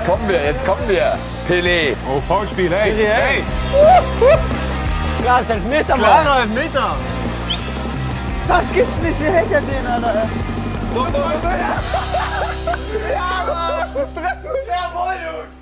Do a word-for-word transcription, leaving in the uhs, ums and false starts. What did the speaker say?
Jetzt kommen wir, jetzt kommen wir. Pelé. Oh, Foulspiel, hey. Pelé, hey. Klar, ist Elfmeter, Mann. Klarer Elfmeter. Das gibt's nicht, wie hält er den, Alter? Ja, Mann. Jawohl, Jungs.